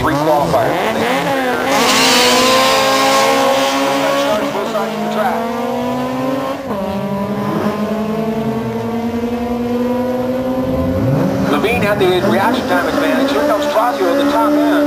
qualifiers. Start both sides of the track. Levine had the reaction time advantage. Here comes Fazio at the top end.